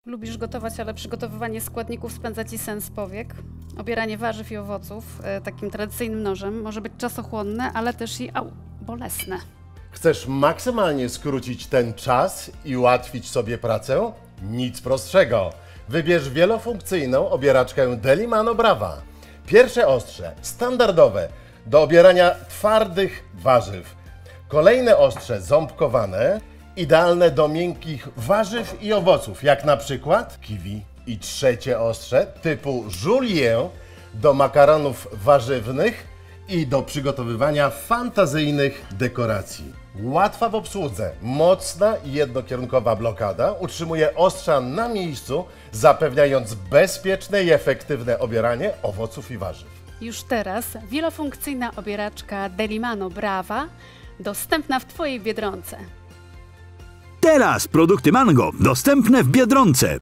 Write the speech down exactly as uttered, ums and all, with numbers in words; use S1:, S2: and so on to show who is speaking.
S1: Lubisz gotować, ale przygotowywanie składników spędza ci sens powiek. Obieranie warzyw i owoców e, takim tradycyjnym nożem może być czasochłonne, ale też i au, bolesne.
S2: Chcesz maksymalnie skrócić ten czas i ułatwić sobie pracę? Nic prostszego. Wybierz wielofunkcyjną obieraczkę Delimano Brava. Pierwsze ostrze, standardowe, do obierania twardych warzyw. Kolejne ostrze, ząbkowane, idealne do miękkich warzyw i owoców, jak na przykład kiwi. I trzecie ostrze, typu Julien, do makaronów warzywnych i do przygotowywania fantazyjnych dekoracji. Łatwa w obsłudze, mocna i jednokierunkowa blokada utrzymuje ostrza na miejscu, zapewniając bezpieczne i efektywne obieranie owoców i warzyw.
S1: Już teraz wielofunkcyjna obieraczka Delimano Brava dostępna w Twojej Biedronce.
S3: Teraz produkty Mango dostępne w Biedronce.